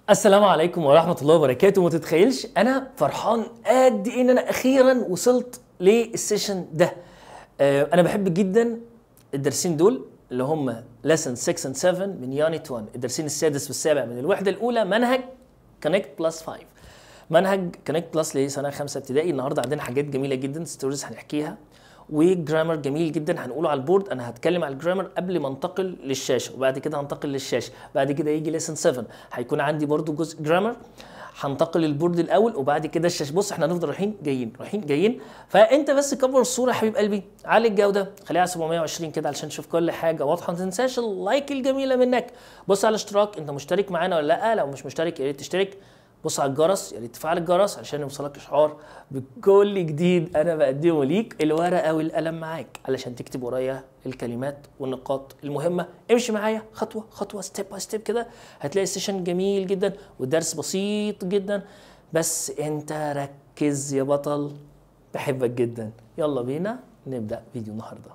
السلام عليكم ورحمة الله وبركاته. ما تتخيلش أنا فرحان قد إيه إن أنا أخيرا وصلت للسيشن ده. أنا بحب جدا الدرسين دول اللي هم lesson 6 and 7 من يونت 1، الدرسين السادس والسابع من الوحدة الأولى، منهج كونكت بلس 5، منهج كونكت بلس لسنة 5 ابتدائي. النهارده عندنا حاجات جميلة جدا، ستوريز هنحكيها، وجرامر جميل جدا هنقوله على البورد. انا هتكلم على الجرامر قبل ما انتقل للشاشه، وبعد كده هنتقل للشاشه، بعد كده يجي ليسن 7 هيكون عندي برضو جزء جرامر، هنتقل للبورد الاول وبعد كده الشاشه. بص احنا هنفضل رايحين جايين رايحين جايين، فانت بس كبر الصوره يا حبيب قلبي، علي الجوده، خليها على 720 كده علشان نشوف كل حاجه واضحه. ما تنساش اللايك الجميله منك، بص على الاشتراك، انت مشترك معانا ولا لا؟ لو مش مشترك يا ريت تشترك، بص على الجرس، يا ريت تفعل الجرس علشان يوصلك اشعار بكل جديد انا بقدمه ليك. الورقه والقلم معاك علشان تكتب ورايا الكلمات والنقاط المهمه. امشي معايا خطوه خطوه، ستيب باي ستيب كده، هتلاقي السيشن جميل جدا والدرس بسيط جدا، بس انت ركز يا بطل، بحبك جدا. يلا بينا نبدا فيديو النهارده.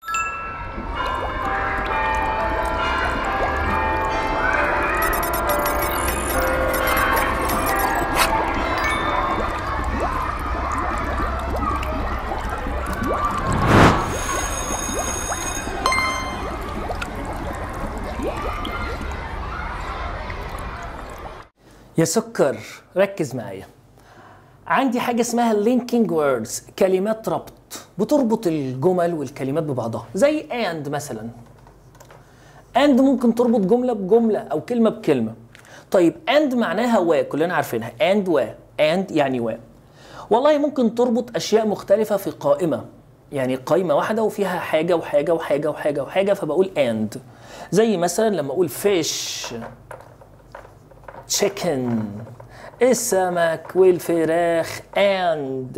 يا سكر ركز معايا، عندي حاجة اسمها linking words، كلمات ربط بتربط الجمل والكلمات ببعضها، زي and مثلا. and ممكن تربط جملة بجملة أو كلمة بكلمة. طيب and معناها و، كلنا عارفينها and و، and يعني و. والله ممكن تربط أشياء مختلفة في قائمة، يعني قائمة واحدة وفيها حاجة وحاجة وحاجة وحاجة وحاجة، فبقول and. زي مثلا لما أقول fish، chicken، السمك والفراخ، and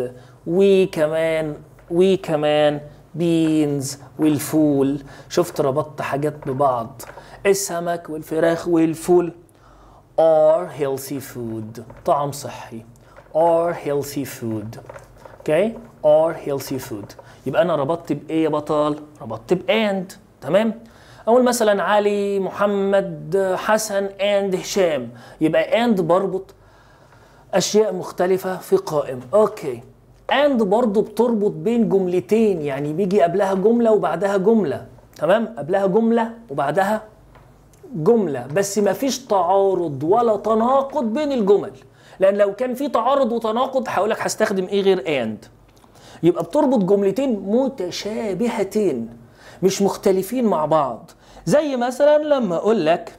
وكمان beans والفول. شفت ربطت حاجات ببعض، السمك والفراخ والفول are healthy food، طعام صحي، are healthy food، اوكي، are healthy food. يبقى انا ربطت بايه يا بطل؟ ربطت and، تمام. أقول مثلا علي، محمد، حسن and هشام، يبقى and بربط أشياء مختلفة في قائمة، أوكي. and برضو بتربط بين جملتين، يعني بيجي قبلها جملة وبعدها جملة، تمام، قبلها جملة وبعدها جملة، بس ما فيش تعارض ولا تناقض بين الجمل، لأن لو كان في تعارض وتناقض هقولك هستخدم إيه غير and. يبقى بتربط جملتين متشابهتين مش مختلفين مع بعض. زي مثلا لما اقول لك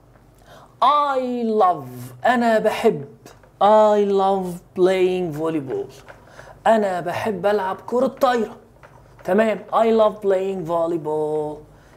I love، انا بحب، I love playing volleyball، انا بحب العب كرة طايرة، تمام، I love playing volleyball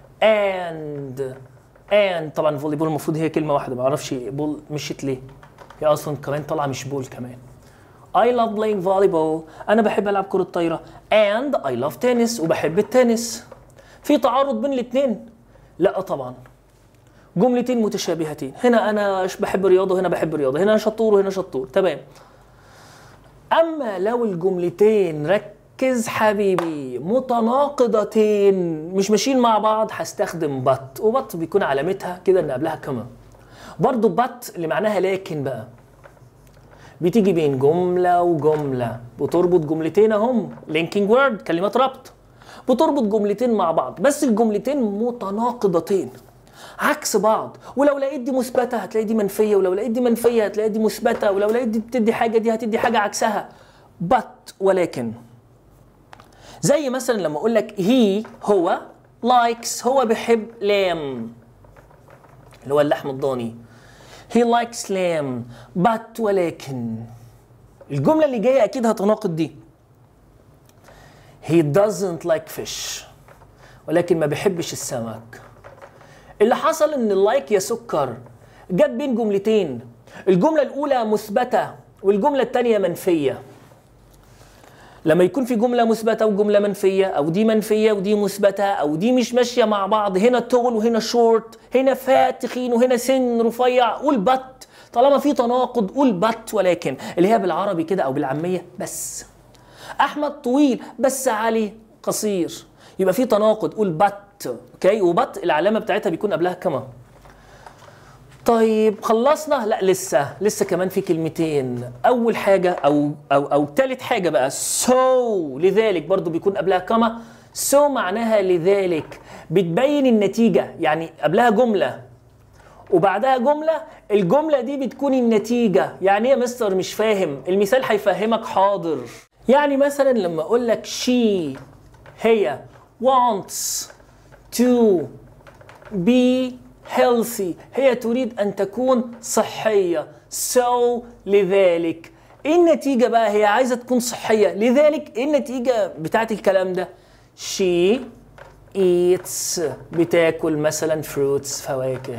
and طبعا volleyball المفروض هي كلمة واحدة، ما اعرفش بول مشيت ليه، هي اصلا كمان طالعة مش بول كمان. I love playing volleyball، انا بحب العب كرة طايرة and I love tennis، وبحب التنس. في تعارض بين الاثنين؟ لا طبعا، جملتين متشابهتين، هنا انا بحب رياضه وهنا بحب رياضه، هنا شطور وهنا شطور، تمام. اما لو الجملتين، ركز حبيبي، متناقضتين مش ماشيين مع بعض، هستخدم but، وبط بيكون علامتها كده ان قبلها كما. برضو but اللي معناها لكن بقى بتيجي بين جمله وجمله، بتربط جملتين اهم، linking word، كلمات ربط، بتربط جملتين مع بعض، بس الجملتين متناقضتين عكس بعض، ولو لقيت دي مثبته هتلاقي دي منفيه، ولو لقيت دي منفيه هتلاقي دي مثبته، ولو لقيت دي بتدي حاجه دي هتدي حاجه عكسها، but ولكن. زي مثلا لما اقول لك he هو likes، هو بيحب lamb اللي هو اللحم الضاني، he likes lamb but ولكن. الجمله اللي جايه اكيد هتناقض دي، he doesn't like fish، ولكن ما بيحبش السمك. اللي حصل ان اللايك يا سكر جت بين جملتين، الجملة الأولى مثبتة والجملة الثانية منفية. لما يكون في جملة مثبتة وجملة منفية، أو دي منفية ودي مثبتة، أو دي مش ماشية مع بعض، هنا طول وهنا شورت، هنا فات تخين وهنا سن رفيع، قول بط. طالما في تناقض قول بط ولكن، اللي هي بالعربي كده أو بالعامية بس. احمد طويل بس علي قصير، يبقى في تناقض، قول بط، اوكي. وبط العلامه بتاعتها بيكون قبلها كما. طيب خلصنا؟ لا لسه كمان في كلمتين. اول حاجه او ثالث حاجه بقى so، لذلك برضو بيكون قبلها كما. so معناها لذلك، بتبين النتيجه، يعني قبلها جمله وبعدها جمله، الجمله دي بتكون النتيجه. يعني ايه يا مستر مش فاهم؟ المثال هيفهمك حاضر. يعني مثلا لما اقول لك she، هي wants to be healthy، هي تريد أن تكون صحية. so لذلك إيه النتيجة بقى؟ هي عايزة تكون صحية، لذلك إيه النتيجة بتاعت الكلام ده؟ she eats، بتاكل مثلا fruits، فواكه.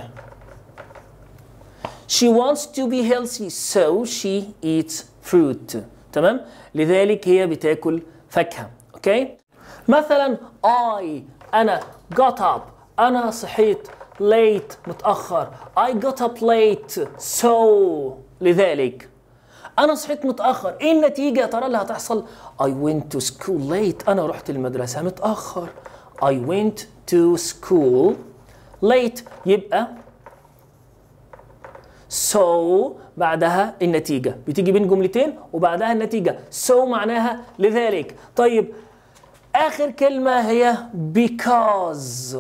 she wants to be healthy so she eats fruit. تمام؟ لذلك هي بتاكل فاكهة. اوكي؟ مثلا أنا got up، أنا صحيت late، متأخر. I got up late so لذلك أنا صحيت متأخر. إيه النتيجة يا ترى اللي هتحصل؟ I went to school late، أنا رحت المدرسة متأخر. I went to school late، يبقى so بعدها النتيجة، بتيجي بين جملتين وبعدها النتيجة. so معناها لذلك. طيب آخر كلمة هي because،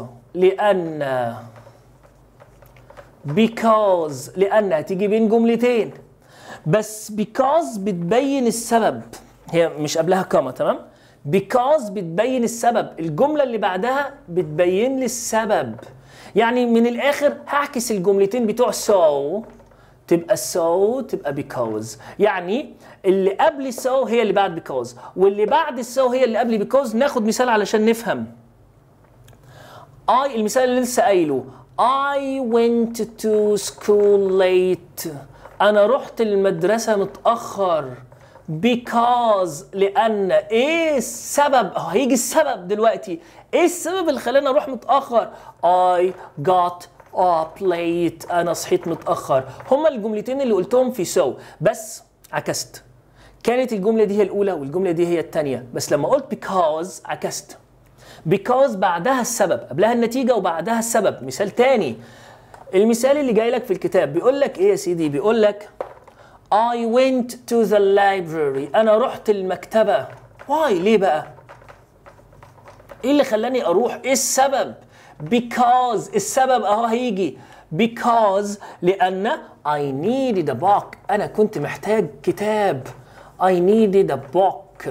لأن تيجي بين جملتين، بس because بتبين السبب، هي مش قبلها كما. تمام؟ because بتبين السبب، الجملة اللي بعدها بتبين لي السبب. يعني من الآخر هعكس الجملتين بتوع so، تبقى because. يعني اللي قبل so هي اللي بعد because، واللي بعد so هي اللي قبل because. ناخد مثال علشان نفهم. المثال اللي لسه قايله I went to school late، أنا رحت المدرسة متأخر. because لأن إيه السبب؟ هيجي السبب دلوقتي. إيه السبب اللي خلاني أروح متأخر؟ I got up late، أنا صحيت متأخر. هما الجملتين اللي قلتهم في so، بس عكست. كانت الجملة دي هي الأولى والجملة دي هي الثانية، بس لما قلت because عكست. because بعدها السبب، قبلها النتيجة وبعدها السبب. مثال تاني، المثال اللي جاي لك في الكتاب بيقول لك ايه يا سيدي؟ بيقول لك I went to the library، أنا رحت المكتبة. why؟ ليه بقى؟ ايه اللي خلاني أروح؟ ايه السبب؟ because السبب أهو هيجي because لأن I needed a book، أنا كنت محتاج كتاب. I needed a book.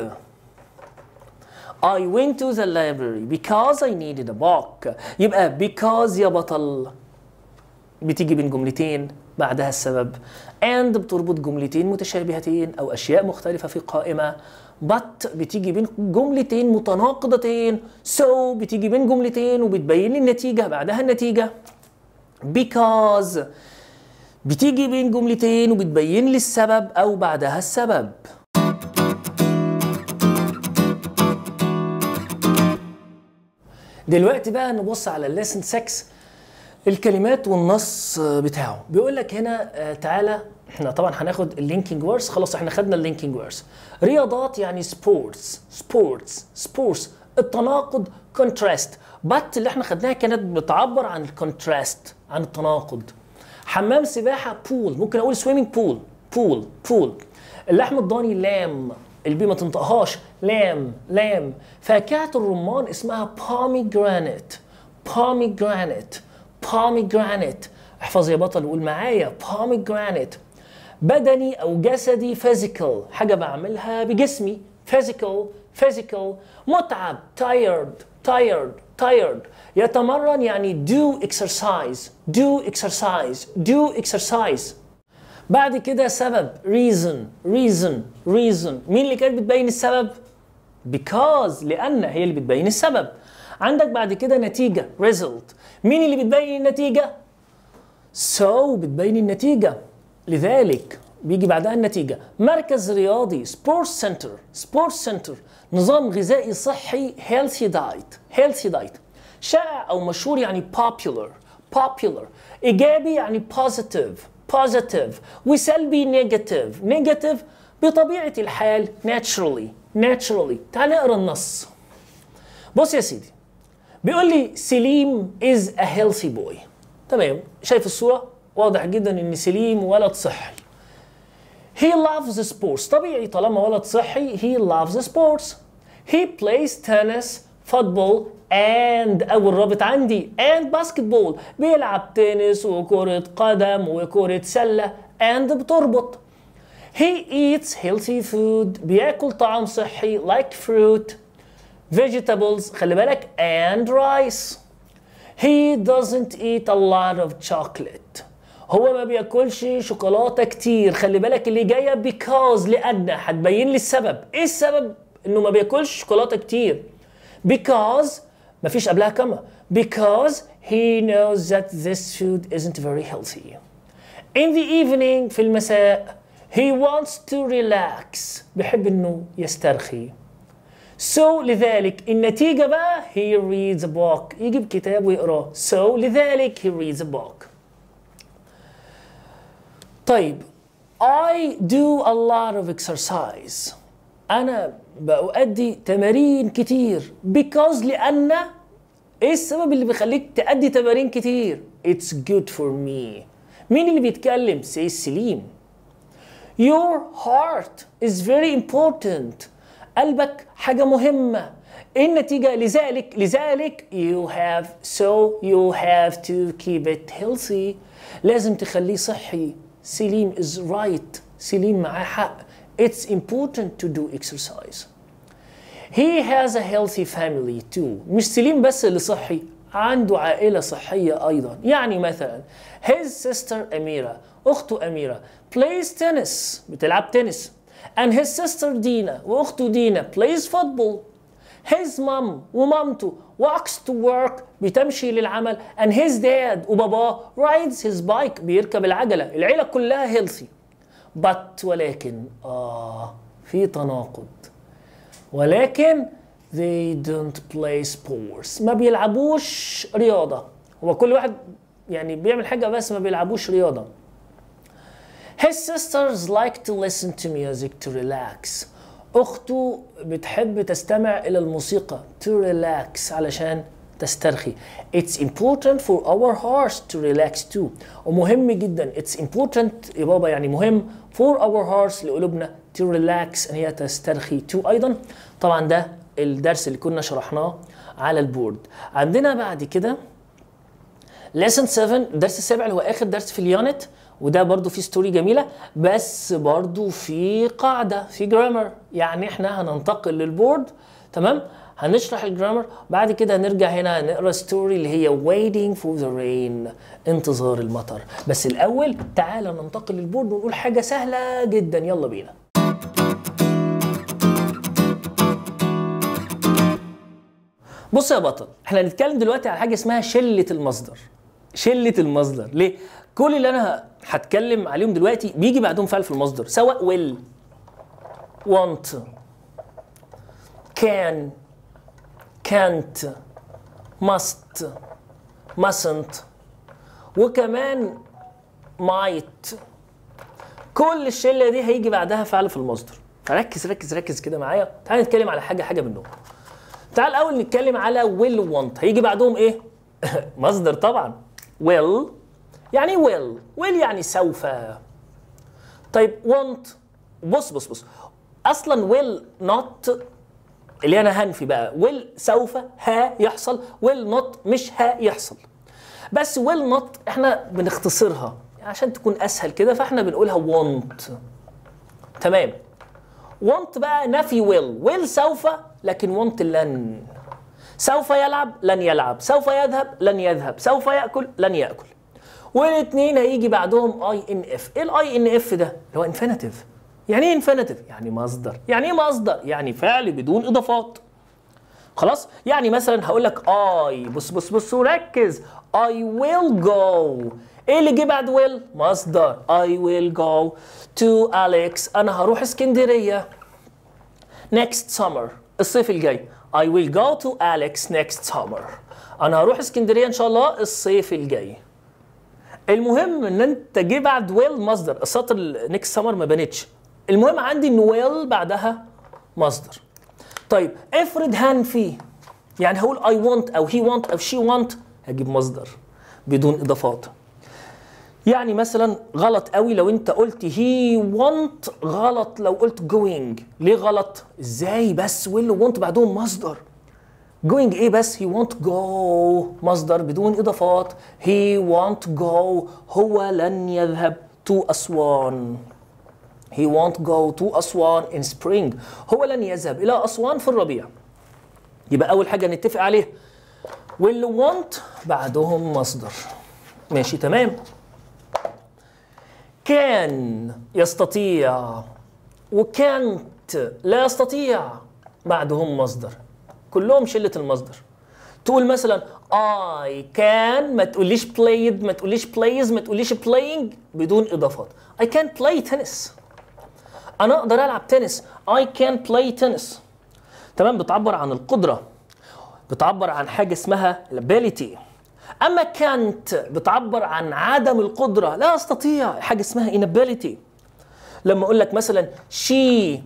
I went to the library because I needed a book. يبقى because يا بطل بتيجي بين جملتين بعدها السبب، and بتربط جملتين متشابهتين أو أشياء مختلفة في قائمة. but بتيجي بين جملتين متناقضتين. so بتيجي بين جملتين وبتبين لي النتيجة بعدها النتيجة. because بتيجي بين جملتين وبتبين لي السبب أو بعدها السبب. دلوقتي بقى نبص على الليسن 6 الكلمات والنص بتاعه. بيقول لك هنا تعالى، احنا طبعا هناخد اللينكينج ووردز، خلاص احنا خدنا اللينكينج ووردز. رياضات يعني سبورتس، التناقض كونتراست. بات اللي احنا خدناها كانت بتعبر عن الكونتراست، عن التناقض. حمام سباحه بول، ممكن اقول سويمنج بول. اللحم الضاني لام، البي ما تنطقهاش، لام. فاكهة الرمان اسمها pomegranate. احفظ يا بطل وقول معايا pomegranate. بدني او جسدي physical، حاجة بعملها بجسمي physical. متعب tired. يتمرن يعني do exercise. بعد كده سبب reason. مين اللي كانت بتبين السبب؟ because لأن هي اللي بتبين السبب. عندك بعد كده نتيجة result. مين اللي بتبين النتيجة؟ so بتبين النتيجة، لذلك بيجي بعدها النتيجة. مركز رياضي sports center. نظام غذائي صحي healthy diet. شائع أو مشهور يعني popular. إيجابي يعني positive. وسلبي negative. بطبيعة الحال naturally. تعال نقرا النص. بص يا سيدي، بيقول لي سليم is a healthy boy. تمام، شايف الصورة؟ واضح جدا ان سليم ولد صحي. He loves sports. طبيعي طالما ولد صحي he loves sports. He plays tennis, football and أول رابط عندي and basketball. بيلعب تنس وكرة قدم وكرة سلة and بتربط. He eats healthy food. بياكل طعام صحي like fruit, vegetables خلي بالك and rice. He doesn't eat a lot of chocolate. هو ما بياكلش شوكولاته كتير. خلي بالك اللي جايه because لأن هتبين لي السبب. ايه السبب انه ما بياكلش شوكولاته كتير؟ because مفيش قبلها كما because he knows that this food isn't very healthy. In the evening في المساء he wants to relax. بيحب انه يسترخي. So لذلك النتيجة بقى he reads a book. يجيب كتاب ويقراه. So لذلك he reads a book. طيب I do a lot of exercise. أنا بأؤدي تمارين كتير because لأن إيه السبب اللي بيخليك تأدي تمارين كتير؟ It's good for me. مين اللي بيتكلم؟ سي سليم. Your heart is very important. قلبك حاجة مهمة. إيه النتيجة؟ لذلك you have to keep it healthy. لازم تخليه صحي. سليم is right. سليم معاه حق. It's important to do exercise. He has a healthy family too. مش سليم بس اللي صحي، عنده عائلة صحية أيضا. يعني مثلا his sister أميرة، أخته أميرة plays tennis بتلعب تنس. And his sister دينا وأخته دينا plays football. His mom ومامته walks to work بتمشي للعمل. And his dad وباباه rides his bike بيركب العجلة. العيلة كلها healthy. But ولكن في تناقض. ولكن they don't play sports. ما بيلعبوش رياضة. هو كل واحد يعني بيعمل حاجة بس ما بيلعبوش رياضة. His sisters like to listen to music to relax. أخته بتحب تستمع إلى الموسيقى to relax علشان تسترخي. It's important for our hearts to relax too. ومهم جدا it's important يا بابا يعني مهم for our hearts لقلوبنا to relax إن هي تسترخي too أيضا. طبعا ده الدرس اللي كنا شرحناه على البورد. عندنا بعد كده lesson 7 الدرس السابع اللي هو آخر درس في اليونت، وده برضو فيه ستوري جميلة بس برضو في قاعدة في جرامر. يعني احنا هننتقل للبورد تمام، هنشرح الجرامر بعد كده هنرجع هنا نقرا ستوري اللي هي waiting for the rain انتظار المطر. بس الأول تعالى ننتقل للبورد ونقول حاجة سهلة جدا. يلا بينا. بص يا بطل، احنا هنتكلم دلوقتي على حاجة اسمها شلة المصدر. شلة المصدر ليه؟ كل اللي انا هتكلم عليهم دلوقتي بيجي بعدهم فعل في المصدر، سواء will want can can't must mustn't وكمان might. كل الشلة دي هيجي بعدها فعل في المصدر. فركز ركز ركز كده معايا. تعال نتكلم على حاجة منهم. تعال الأول نتكلم على will want. هيجي بعدهم ايه؟ مصدر طبعا. will يعني will يعني سوف. طيب want بص اصلا will not اللي انا هنفي بقى will سوف يحصل will not مش يحصل. بس will not احنا بنختصرها عشان تكون اسهل كده فاحنا بنقولها want. تمام. want بقى نفي will سوف لكن want لن. سوف يلعب لن يلعب، سوف يذهب لن يذهب، سوف يأكل لن يأكل. والاثنين هيجي بعدهم INF. ايه الاي INF ده؟ اللي هو infinitive. يعني ايه infinitive؟ يعني مصدر. يعني ايه مصدر؟ يعني فعل بدون اضافات. خلاص؟ يعني مثلا هقول لك بص وركز. I will go. ايه اللي جه بعد will؟ مصدر. I will go to Alex. انا هروح اسكندرية next summer. الصيف الجاي. I will go to Alex next summer. انا هروح اسكندرية ان شاء الله الصيف الجاي. المهم ان انت جه بعد will مصدر. السطر next summer ما بانتش. المهم عندي ان will بعدها مصدر. طيب افرض هنفي، يعني هقول I want او he want او she want، هجيب مصدر بدون اضافات. يعني مثلا غلط قوي لو انت قلت he want، غلط لو قلت going. ليه غلط؟ ازاي بس will want بعدهم مصدر؟ going ايه بس؟ he want go مصدر بدون اضافات. he want go، هو لن يذهب to أسوان. he won't go to أسوان in spring، هو لن يذهب إلى أسوان في الربيع. يبقى أول حاجة نتفق عليها will want بعدهم مصدر. ماشي تمام. كان يستطيع وكانت لا يستطيع بعدهم مصدر، كلهم شلة المصدر. تقول مثلا I can، ما تقوليش played، ما تقوليش plays، ما تقوليش playing بدون إضافات. I can play tennis، أنا أقدر ألعب تنس. I can play tennis. تمام، بتعبر عن القدرة، بتعبر عن حاجة اسمها ability. أما كانت بتعبر عن عدم القدرة، لا أستطيع، حاجة اسمها inability. لما أقول لك مثلا she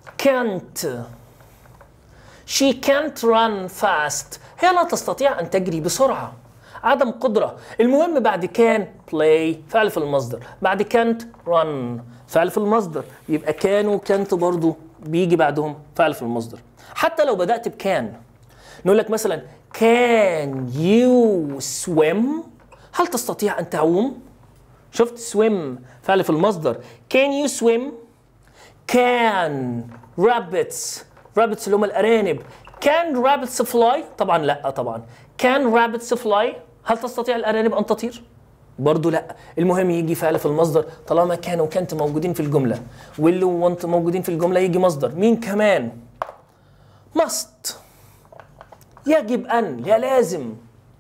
can't run fast، هي لا تستطيع أن تجري بسرعة، عدم قدرة. المهم بعد كان play فعل في المصدر، بعد can't run فعل في المصدر، يبقى كان وكانت برضو بيجي بعدهم فعل في المصدر. حتى لو بدأت بكان، نقول لك مثلا can you swim، هل تستطيع أن تعوم؟ شفت swim فعل في المصدر. can you swim؟ can rabbits اللي هم الأرانب. can rabbits fly؟ طبعا لا طبعا. can rabbits fly؟ هل تستطيع الأرانب أن تطير؟ برضو لا. المهم يجي فعل في المصدر طالما كان وكانت موجودين في الجملة، واللي وانت موجودين في الجملة يجي مصدر. مين كمان؟ must، يجب أن، يا لازم.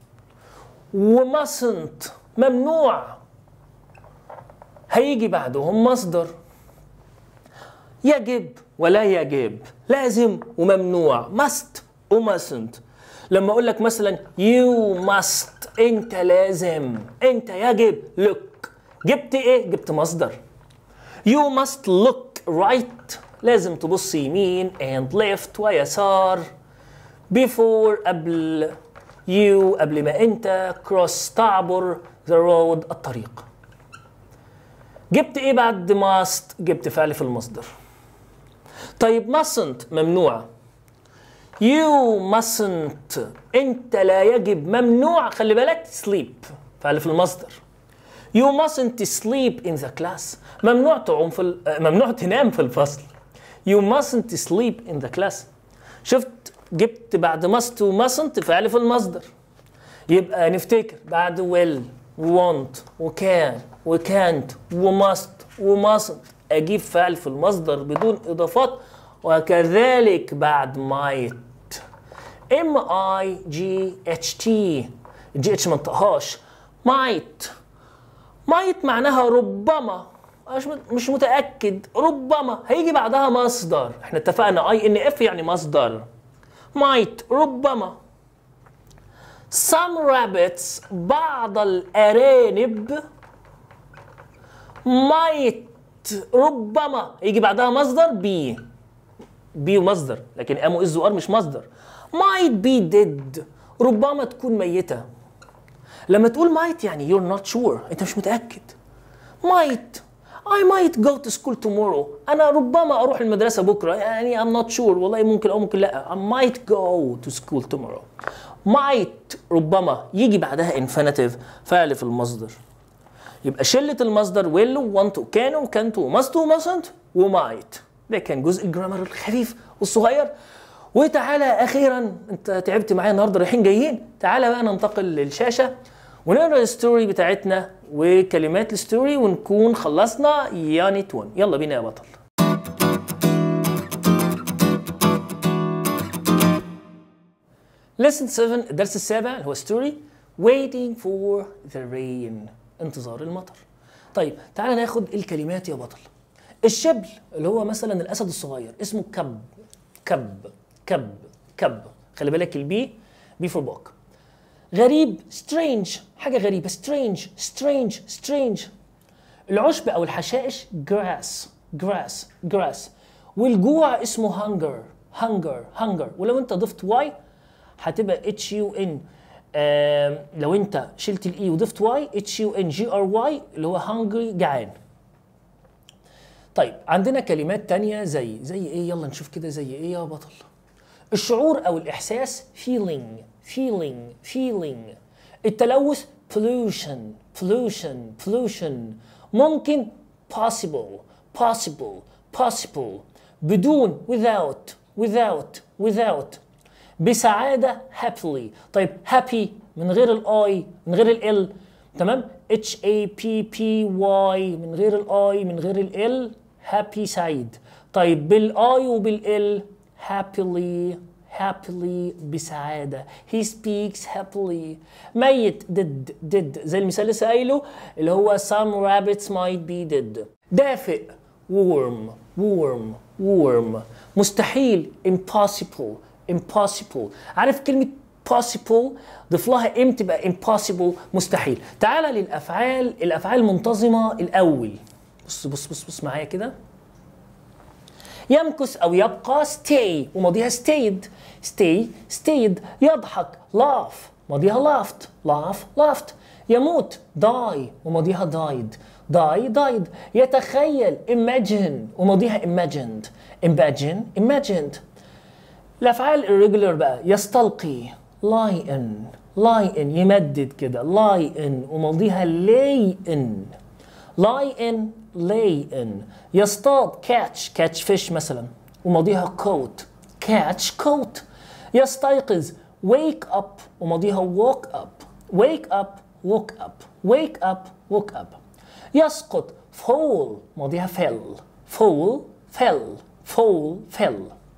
وmustn't ممنوع، هيجي بعدهم مصدر. يجب ولا يجب، لازم وممنوع، must وmustn't. لما اقول لك مثلا you must، انت لازم، انت يجب look، جبت ايه؟ جبت مصدر. you must look right، لازم تبص يمين and left ويسار. before قبل، you قبل ما انت، cross تعبر، the road الطريق. جبت ايه بعد must؟ جبت فعل في المصدر. طيب mustn't ممنوع. you mustn't، انت لا يجب، ممنوع، خلي بالك sleep فعل في المصدر. you mustn't sleep in the class، ممنوع تعوم ممنوع تنام في الفصل. you mustn't sleep in the class. شفت جبت بعد must و mustn't فعل في المصدر. يبقى نفتكر بعد will want وكان وكانت وmust وmustn't اجيب فعل في المصدر بدون اضافات. وكذلك بعد might M-I-G-H-T، GH ما انطقهاش. might معناها ربما، مش متأكد، ربما هيجي بعدها مصدر. احنا اتفقنا INF يعني مصدر. might ربما. some rabbits بعض الأرانب might ربما هيجي بعدها مصدر بي ومصدر، لكن ام واز وار مش مصدر. might be dead ربما تكون ميتة. لما تقول might يعني you're not sure، انت مش متأكد. I might go to school tomorrow، انا ربما اروح المدرسة بكرة، يعني I'm not sure، والله ممكن او ممكن لا. I might go to school tomorrow. might ربما يجي بعدها infinitive فعل في المصدر. يبقى شلة المصدر will want وكان وكانت وmust وmustn't وmight. ده كان جزء الجرامر الخفيف والصغير. وتعالى اخيرا، انت تعبت معايا النهارده رايحين جايين، تعالى بقى ننتقل للشاشه ونقرا الستوري بتاعتنا وكلمات الستوري ونكون خلصنا يونت 1. يلا بينا يا بطل. lesson 7 الدرس السابع اللي هو ستوري waiting for the rain، انتظار المطر. طيب تعالى ناخد الكلمات يا بطل. الشبل اللي هو مثلا الاسد الصغير اسمه كب كب كب كب، خلي بالك البي فور بوك. غريب strange، حاجه غريبه strange. العشب او الحشائش grass. والجوع اسمه hunger. ولو انت ضفت واي هتبقى HUN. لو انت شلت الاي وضفت واي HUNGRY اللي هو hungry جعان. طيب عندنا كلمات تانية زي ايه؟ يلا نشوف كده زي ايه يا بطل. الشعور او الاحساس feeling. التلوث pollution. ممكن possible. بدون without. بسعادة happily. طيب happy من غير الاي من غير ال، تمام؟ HAPPY من غير الاي من غير ال happy سعيد. طيب بالاي وبال happily بسعادة. He speaks happily. ميت dead زي المثال اللي لسه قايله اللي هو some rabbits might be dead. دافئ warm. مستحيل impossible. عارف كلمة possible ضيف لها ام تبقى impossible مستحيل. تعالى للأفعال، الأفعال المنتظمة الأول. بص معايا كده. يمكث أو يبقى stay وماضيها stayed. يضحك laugh ماضيها laughed. يموت die وماضيها died. يتخيل imagine وماضيها imagined. الأفعال irregular بقى يستلقي lie in يمدد كده lie in وماضيها lay in. يصطاد catch fish مثلا وماضيها caught. يستيقظ wake up وماضيها woke up. يسقط fall ماضيها fell.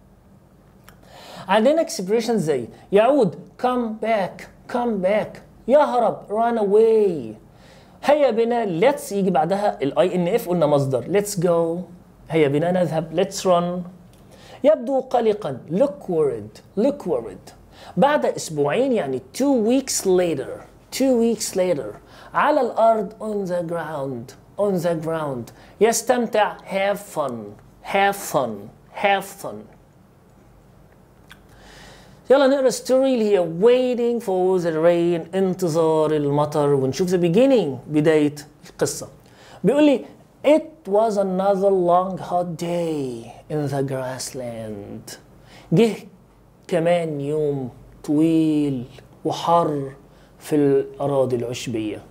عندنا expressions زي يعود come back. يهرب run away. هيا بنا let's يجي بعدها INF قلنا مصدر let's go. هيا بنا نذهب let's run. يبدو قلقا look worried. بعد أسبوعين يعني 2 weeks later. على الأرض on the ground. يستمتع have fun. يلا نقرا ستوري اللي هي waiting for the rain انتظار المطر ونشوف the beginning بداية القصة. بيقول لي it was another long hot day in the grassland. جه كمان يوم طويل وحر في الأراضي العشبية.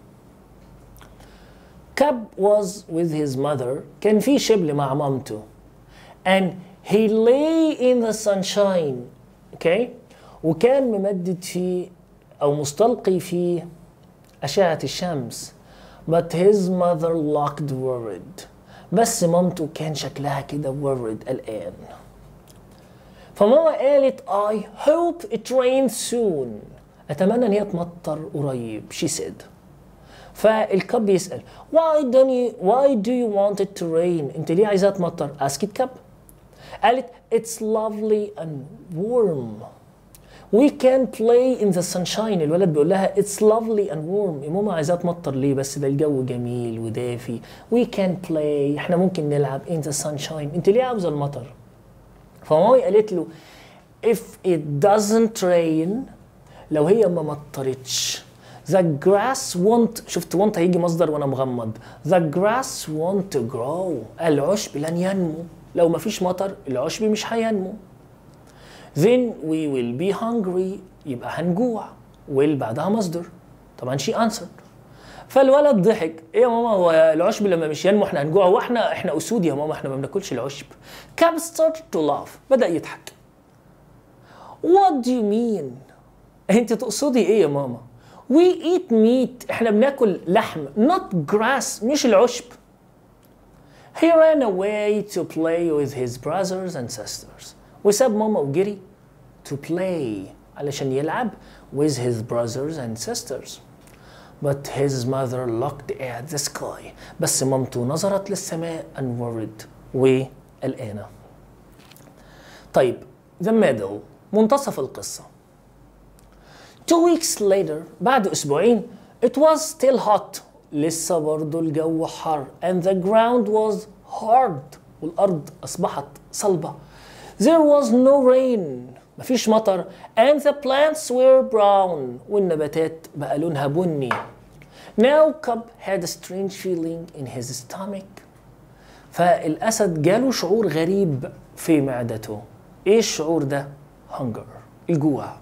Cub was with his mother. كان في شبل مع مامته. And he lay in the sunshine. Okay? وكان ممدد في أو مستلقي في أشعة الشمس. But his mother looked worried. بس مامته كان شكلها كده worried قلقان. فماما قالت I hope it rains soon. أتمنى إن هي تمطر قريب. She said. فالكب يسأل why do you want it to rain؟ أنت ليه عايزها تمطر؟ asked كب. قالت it's lovely and warm. We can play in the sunshine. الولد بيقول لها it's lovely and warm. يا ماما عايزاها تمطر ليه؟ بس ده الجو جميل ودافي. We can play. احنا ممكن نلعب in the sunshine. انت ليه عاوزة المطر؟ فماما قالت له if it doesn't rain لو هي ما مطرتش the grass won't. شفت won't هيجي مصدر وانا مغمض. The grass won't grow. العشب لن ينمو. لو ما فيش مطر العشب مش هينمو. Then we will be hungry. يبقى هنجوع. will بعدها مصدر. طبعا she answered. فالولد ضحك. ايه يا ماما هو العشب لما مش ينمو احنا هنجوع؟ هو احنا اسود يا ماما؟ احنا ما بناكلش العشب. Cub started to laugh. بدأ يضحك. What do you mean؟ انت تقصدي ايه يا ماما؟ We eat meat. احنا بناكل لحم. Not grass. مش العشب. He ran away to play with his brothers and sisters. وساب ماما وجري to play علشان يلعب with his brothers and sisters. But his mother looked at the sky. بس مامته نظرت للسماء and worried وقلقانة. طيب the middle منتصف القصة. 2 weeks later بعد أسبوعين it was still hot. لسه برضو الجو حر and the ground was hard. والأرض أصبحت صلبة. There was no rain. مفيش مطر. and the plants were brown والنباتات بقى لونها بني. now Cub had a strange feeling in his stomach. فالأسد جاله شعور غريب في معدته. ايه الشعور ده؟ hunger، الجوع.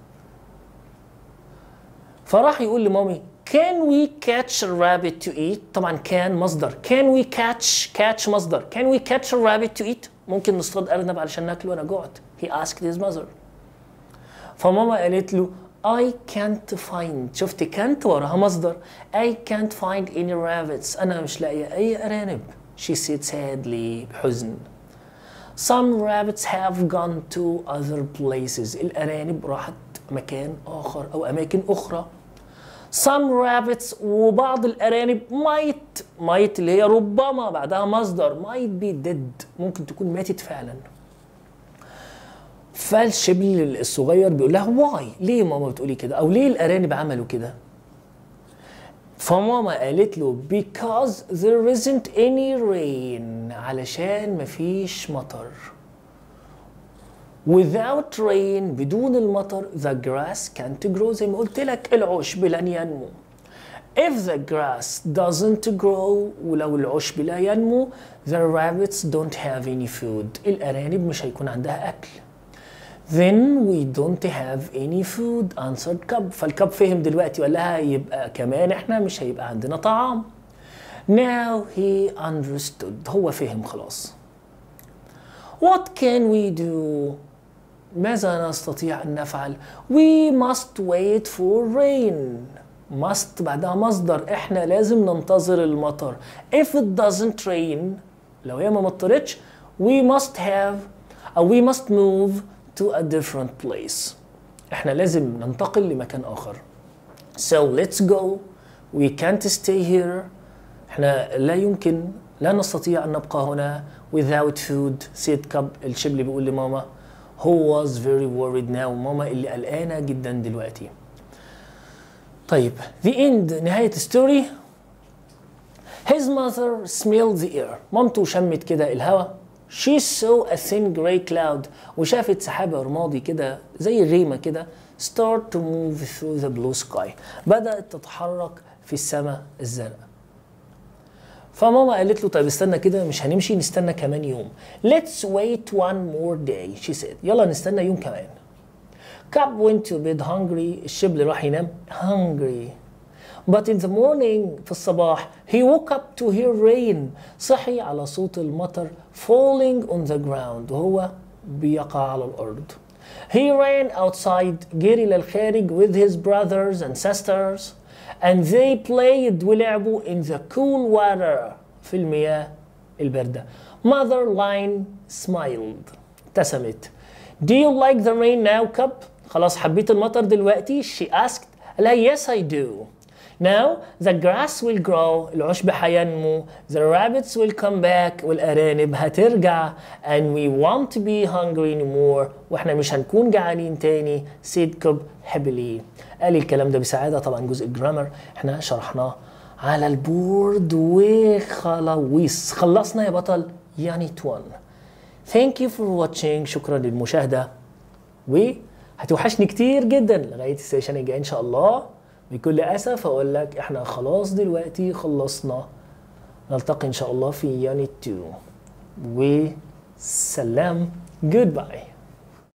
فراح يقول لمامي can we catch a rabbit to eat. طبعا كان مصدر، can we catch مصدر، can we catch a rabbit to eat. ممكن نصطاد أرنب علشان ناكله أنا جوعت. he asked his mother. فماما قالت له I can't find. شفت can't وراها مصدر. I can't find any rabbits. أنا مش لاقية أي أرانب. she said sadly بحزن. some rabbits have gone to other places. الأرانب راحت مكان آخر أو أماكن أخرى. some rabbits وبعض الأرانب might اللي هي ربما بعدها مصدر might be dead ممكن تكون ماتت فعلا. فالشبل الصغير بيقول لها why ليه ماما بتقولي كده أو ليه الأرانب عملوا كده. فماما قالت له because there isn't any rain علشان مفيش مطر. without rain بدون المطر the grass can't grow. زي ما قلت لك العشب لن ينمو. if the grass doesn't grow ولو العشب لا ينمو the rabbits don't have any food. الأرانب مش هيكون عندها أكل. then we don't have any food answered Cub. فالكب فهم دلوقتي وقال لها يبقى كمان احنا مش هيبقى عندنا طعام. now he understood. هو فهم خلاص. what can we do. ماذا نستطيع أن نفعل. we must wait for rain. must بعدها مصدر، احنا لازم ننتظر المطر. if it doesn't rain لو هي ما مطرتش we must have أو we must move to a different place. احنا لازم ننتقل لمكان آخر. so let's go we can't stay here. احنا لا نستطيع أن نبقى هنا without food said Cub. الشبل بيقول لماما who was very worried now. ماما اللي قلقانة جدا دلوقتي. طيب the end نهاية الستوري. his mother smelled the air. مامته شمت كده الهواء. she saw a thin gray cloud. وشافت سحابة رمادي كده زي الريمة كده start to move through the blue sky. بدأت تتحرك في السماء الزرقاء. فماما قالت له طيب استنى كده مش هنمشي نستنى كمان يوم. let's wait one more day she said. يلا نستنى يوم كمان. Cub went to bed hungry. الشبل راح ينام hungry. but in the morning في الصباح he woke up to hear rain. صحي على صوت المطر falling on the ground وهو بيقع على الأرض. he ran outside. جري للخارج with his brothers and sisters and they played ولعبوا in the cool water في المياه الباردة. mother lion smiled ابتسمت. do you like the rain now Cub. خلاص حبيت المطر دلوقتي. she asked. قالها yes I do. now the grass will grow. العشب هينمو. the rabbits will come back. والأرانب هترجع. and we won't be hungry anymore. واحنا مش هنكون جعانين تاني said Cub happily. قال الكلام ده بسعادة. طبعا جزء الجرامر احنا شرحناه على البورد وخلاص خلصنا يا بطل Unit 1. Thank you for watching. شكرا للمشاهدة وهتوحشني كتير جدا لغاية السيشن الجاي إن شاء الله. بكل أسف أقول لك إحنا خلاص دلوقتي خلصنا. نلتقي إن شاء الله في Unit 2 وسلام. Goodbye.